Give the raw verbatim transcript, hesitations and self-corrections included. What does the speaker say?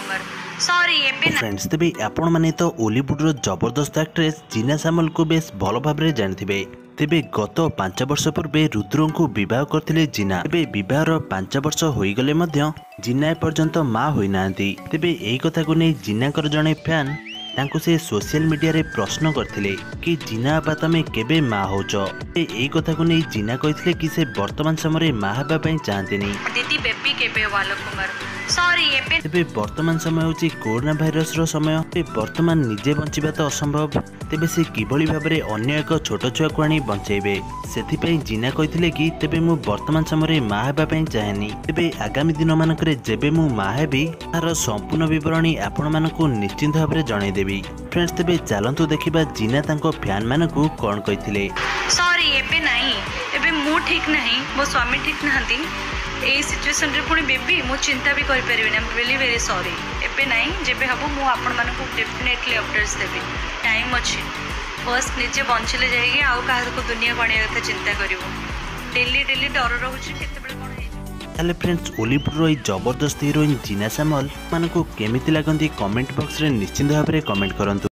Kumar sorry एबे ना friends तेबे आपण माने तो बॉलीवुड रो जबरदस्त एक्ट्रेस जीना सामल को बेस भल भाबरे जानथिबे। तेबे गत पांच वर्ष पूर्वे रुद्र को विवाह करथिले जीना। तेबे विवाहर पांच वर्ष होई गले मध्य जीना पर्यंत मां होई नांती। तेबे एई कथा को नै जीना कर जणे फैन तांको से सोशल मीडिया रे प्रश्न करथिले कि जीना आपा तमे केबे मां होच। एई कथा को नै जीना कहिथिले कि से वर्तमान समय मां हेबा पई चाहंतेनी। दीदी बेबी केबे वाला कुमार सॉरी एबे तेबे वर्तमान समय होची कोरोना भाइरस रो समय। वर्तमान निजे बंचिबा तो असंभव। तेबे से किबळी भाबरे अन्य एक छोट छुआ को आनी बंचेबे सेथि पई जीना कहिथिले कि तेबे मु वर्तमान समय मां हेबा पई चाहेनी। तेबे आगामी दिन मानकरे जेबे मु मां हेबी तार संपूर्ण विवरणी आपण मानकु निश्चित भाबरे जणाई देबी। फ्रेंड्स तेबे चलंतु देखिबा जीना तांको फैन मानकु कोन कहिथिले। सॉरी एबे नाही एबे मु ठीक नाही मो स्वामी ठीक नहंती ए सिचुएशन रे पुणी बेबी मु चिंता भी कर परिबे ना रियली वेरी सॉरी एबे नाही जेबे हबो मु आपण मानकु डेफिनेटली अपडेट्स देबी। टाइम अछि फर्स्ट निजे बंचिले जाईगे आउ काहर को दुनिया बनिया कथा चिंता करिवो। डेली डेली डर रहउछि केते बेले कोन हे। ताले फ्रेंड्स बॉलीवुड रो जबरदस्त हीरोइन जीना सामल मानकु केमिति लागंती कमेंट बॉक्स रे निश्चित भाबरे कमेंट करंतु।